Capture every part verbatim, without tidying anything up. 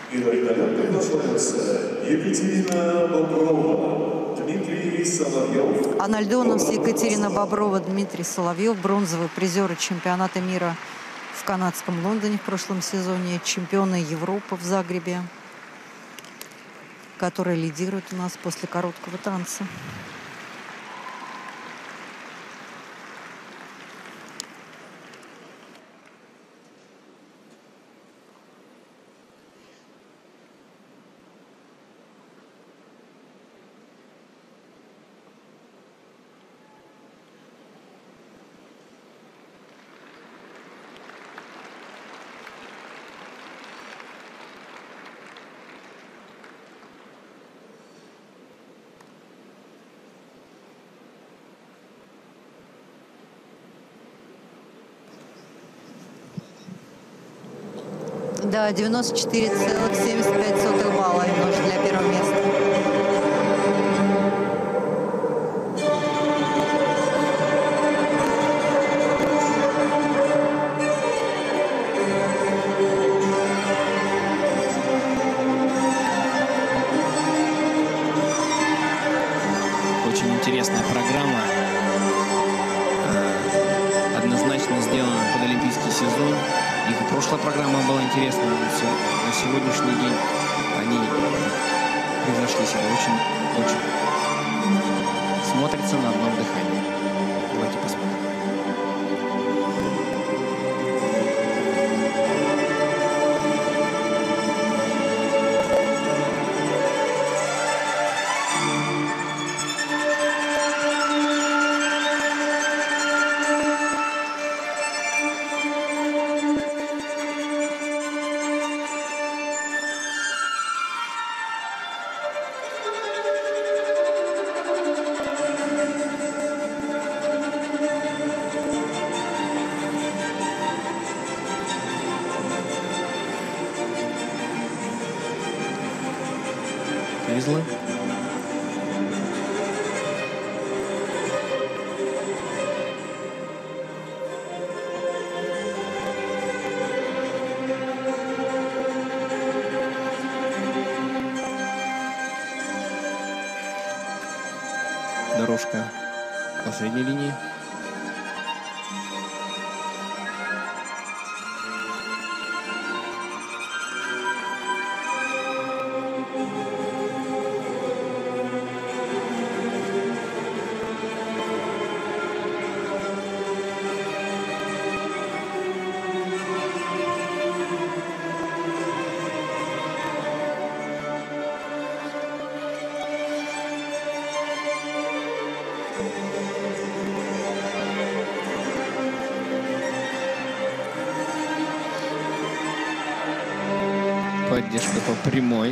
И на вертолете находятся Екатерина Боброва, Дмитрий Соловьев. А на льду у нас Екатерина Боброва, Дмитрий Соловьев, бронзовые призеры чемпионата мира в канадском Лондоне в прошлом сезоне, чемпионы Европы в Загребе, которые лидируют у нас после короткого танца. Да, девяносто четыре целых семьдесят пять сотых балла им нужно для первого места. Очень интересная программа. Однозначно сделана под олимпийский сезон. Их прошлая программа была интересна, но на сегодняшний день они превзошли себя очень-очень. Смотрится на одном дыхании. Давайте посмотрим. Везла. Дорожка по средней линии. Поддержка по прямой.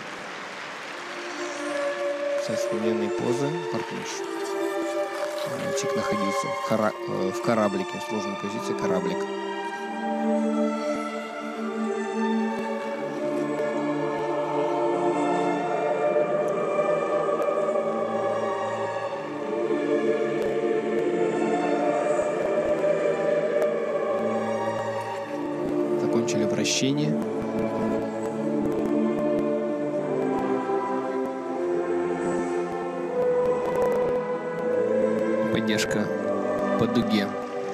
Со сменой позы партнерш. Мальчик находился в, кора... в кораблике, в сложной позиции кораблик. Закончили вращение. Поддержка по дуге.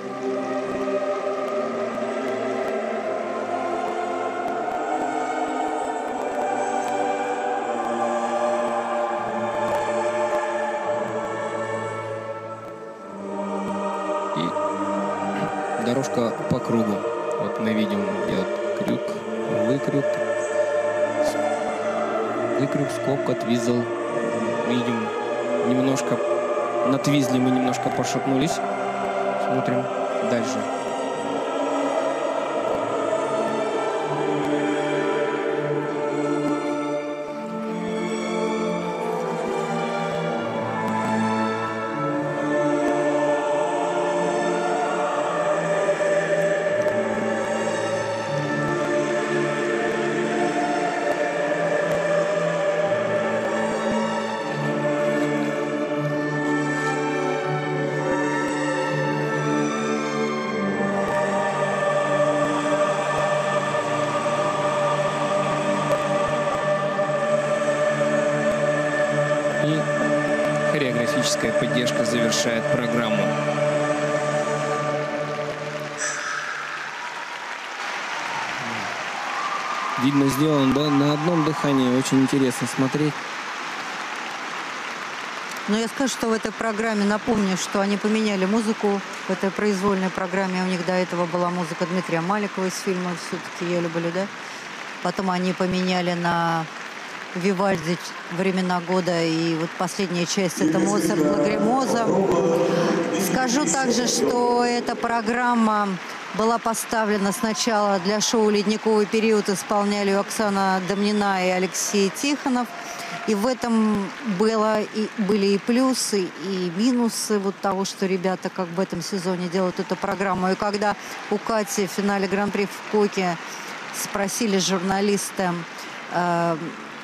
И дорожка по кругу. Вот мы видим, идет крюк, выкрюк, выкрюк, скобка, твизл. Видим немножко. На твизле мы немножко пошатнулись. Смотрим дальше. графическая поддержка завершает программу. Видно, сделан, да, на одном дыхании. Очень интересно смотреть. Но я скажу, что в этой программе, напомню, что они поменяли музыку. В этой произвольной программе у них до этого была музыка Дмитрия Маликова из фильма «Все-таки я люблю», да? Потом они поменяли на Вивальди «Времена года», и вот последняя часть — это Моцарт «Лагримоза». Скажу также, что эта программа была поставлена сначала для шоу «Ледниковый период», исполняли Оксана Домнина и Алексей Тихонов. И в этом было и, были и плюсы, и минусы вот того, что ребята как бы в этом сезоне делают эту программу. И когда у Кати в финале Гран-при в Коке спросили журналисты, э,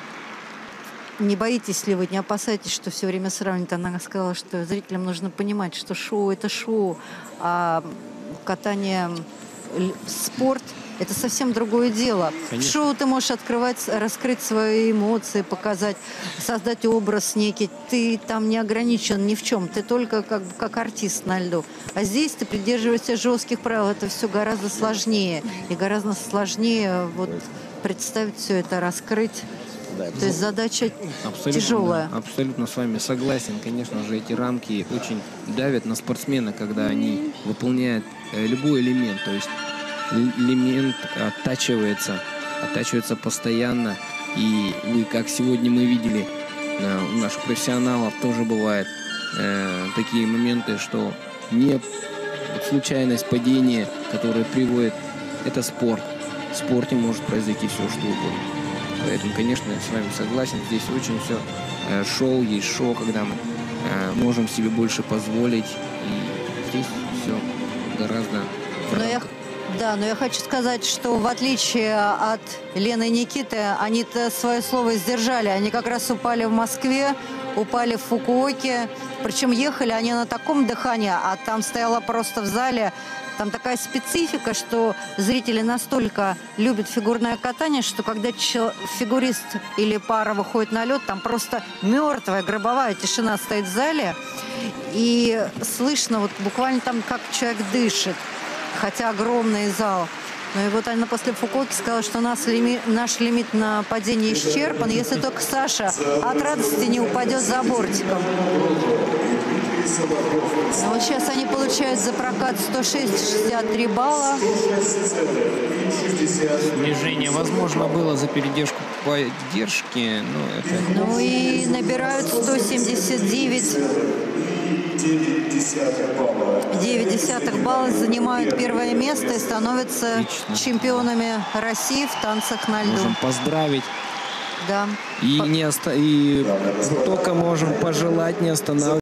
не боитесь ли вы, не опасаетесь, что все время сравнивать, она сказала, что зрителям нужно понимать, что шоу — это шоу, а катание, спорт — это совсем другое дело. Конечно. В шоу ты можешь открывать, раскрыть свои эмоции, показать, создать образ некий. Ты там не ограничен ни в чем. Ты только как, как артист на льду. А здесь ты придерживаешься жестких правил. Это все гораздо сложнее. И гораздо сложнее вот представить все это, раскрыть. Да, то есть задача абсолютно, тяжелая. Да, абсолютно с вами согласен. Конечно же, эти рамки очень давят на спортсмена, когда они выполняют э, любой элемент. То есть элемент оттачивается, оттачивается постоянно. И вы, как сегодня мы видели, э, у наших профессионалов тоже бывают э, такие моменты, что не вот, случайность падения, которая приводит, это спорт. В спорте может произойти все, что угодно. Поэтому, конечно, я с вами согласен. Здесь очень все э, шоу, есть шоу, когда мы э, можем себе больше позволить. И здесь все гораздо... Но я, да, но я хочу сказать, что в отличие от Лены и Никиты, они-то свое слово сдержали. Они как раз упали в Москве, упали в Фукуоке. Причем ехали они на таком дыхании, а там стояла просто в зале... Там такая специфика, что зрители настолько любят фигурное катание, что когда фигурист или пара выходит на лед, там просто мертвая гробовая тишина стоит в зале. И слышно вот буквально там, как человек дышит, хотя огромный зал. Ну и вот она после Фукуоки сказала, что нас лимит, наш лимит на падение исчерпан, если только Саша от радости не упадет за бортиком. Вот сейчас они получают за прокат сто шестьдесят три балла. Снижение, возможно, было за передержку поддержки. Но это... Ну и набирают сто семьдесят девять. девять десятых балла, занимают первое место и становятся Отлично. чемпионами России в танцах на льду. Можем поздравить. Да. И, не оста... и только можем пожелать не останавливаться.